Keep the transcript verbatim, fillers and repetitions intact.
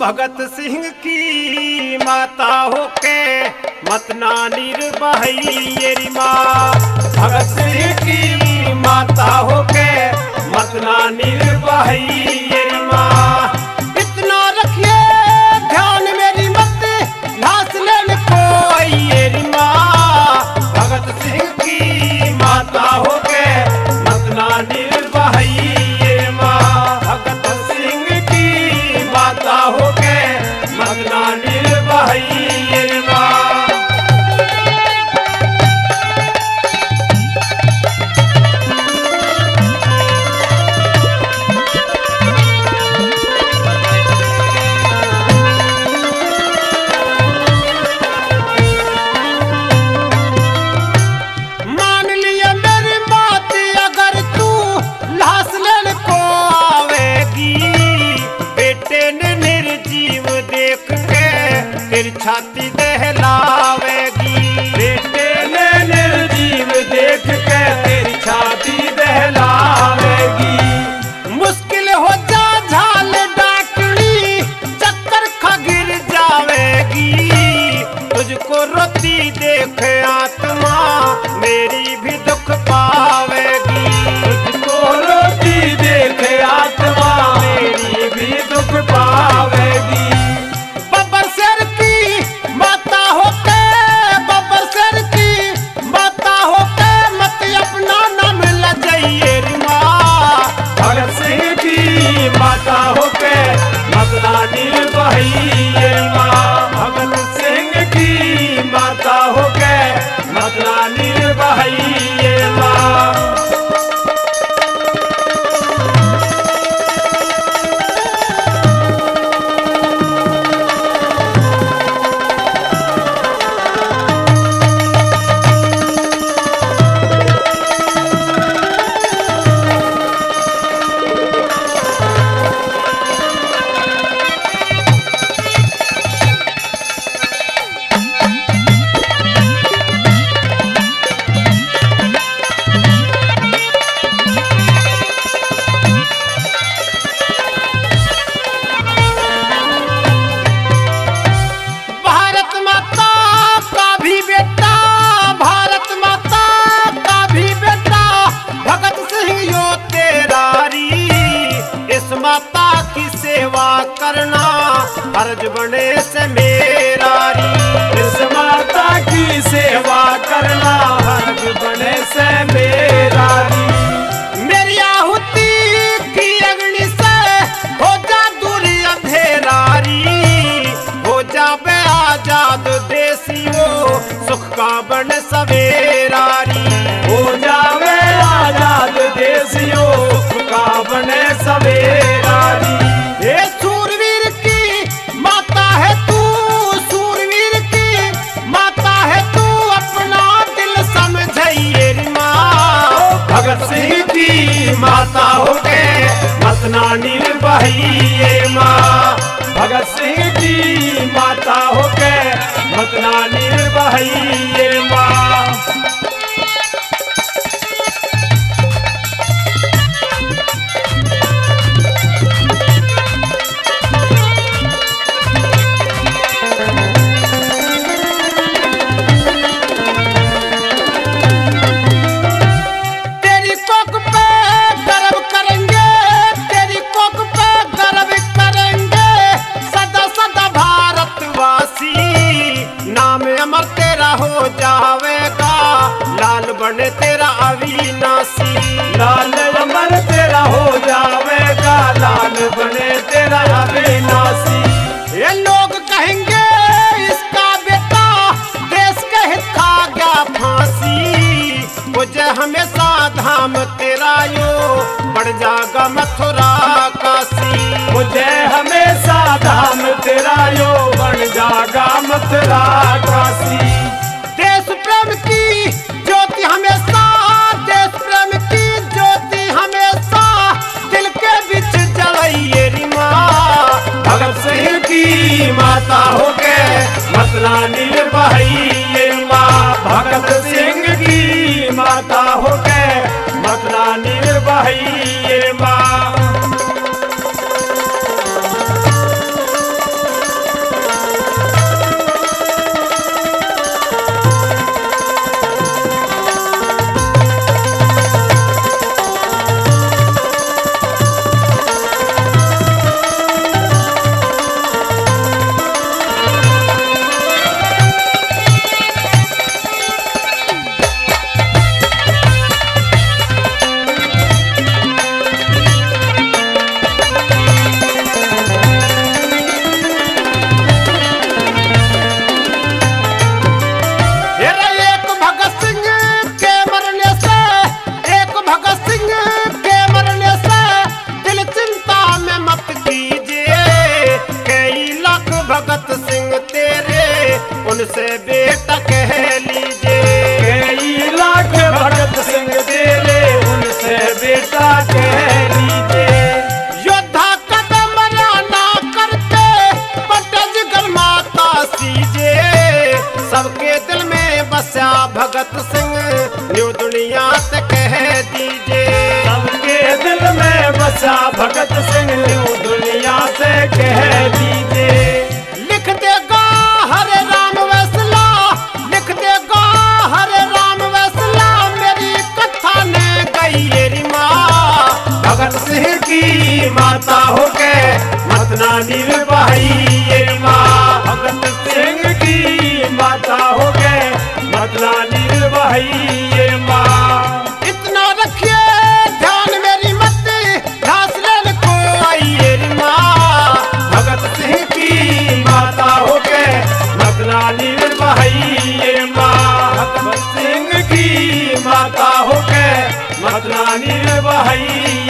भगत सिंह की माता होके मतना निर्बहैयेरी माँ। भगत सिंह की माता होके मतना निर्बहैयेरी माँ। इतना रखिए ध्यान मेरी मत लाश लेने को आइयेरी माँ। भगत सिंह की माता होके मतना निर्बहैयेरी माँ। भगत सिंह की माता होके मतना निर्बहैयेरी माँ। तेरी छाती दहलावेगी बेटे ने निर्जीव देख के तेरी छाती दहलावेगी। मुश्किल हो जा झाल डाकनी चक्कर खा गिर जावेगी। तुझको रोती देख आत्मा मेरी भी दुख पावेगी। तुझको रोती देख आत्मा मेरी भी दुख पावेगी। माता होके मतना निर्बहैयेरी माँ। भगत सिंह की माता होके मतना निर्बहैयेरी माँ। माता की सेवा करना फर्ज बने से मेरा री। इस माता की सेवा करना फर्ज बने से मेरा री। मेरी आहुति की अग्नि से हो जा दूर अंधेरा री। हो जावे आजाद देसियों सुख का बन सवेरा री। हो जावे आजाद देसियों सुख का बने सवेरा री। ये सूरवीर की माता है तू, सूरवीर की माता है तू, अपना दिल समझैयेरी माँ। भगत सिंह की माता होके मतना निर्बहैयेरी माँ। भगत सिंह की माता होके मतना निर्बहैयेरी माँ। अमर तेरा हो जावेगा लाल बने तेरा अविनाशी। लाल अमर तेरा हो जावेगा लाल बने तेरा अविनाशी। ये लोग कहेंगे इसका बेटा देश के हित खा गया फांसी। मुझे हमेशा धाम तेरा यो बढ़ जागा मथुरा काशी। मुझे हमेशा धाम तेरा यो बढ़ जागा मथुरा काशी। देश प्रेम की ज्योति हमेशा, देश प्रेम की ज्योति हमेशा दिल के बीच जलैयेरी माँ। भगत सिंह की माता होके मतना निर्बहैयेरी माँ। भगत सिंह की माता होके मतना निर्बहैयेरी माँ। भगत सिंह तेरे उनसे बेटा कह लीजिए। कई लाख भगत सिंह तेरे उनसे बेटा कह लीजिए। योद्धा कदम ना करते बटे जिगर माता सीजे। सबके दिल में बसा भगत सिंह न्यू दुनिया से कह दीजिए। सबके दिल में बसा भगत सिंह न्यू दुनिया से कह दीजिए। लिख देगा हरे राम वैसला, लिख देगा हरे राम वैसला, मेरी कथा ने गई येरी माँ। भगत सिंह की माता होके मतना निर्वाही ये माँ। भगत सिंह की माता होके मतना निर्वाही ये माँ। इतना रखिए ध्यान मेरी मत घास लेने को आई येरी माँ। भगत सिंह की माता होके मतना निर्वाही ये माँ। भगत सिंह की माता होके मतना निर्वाही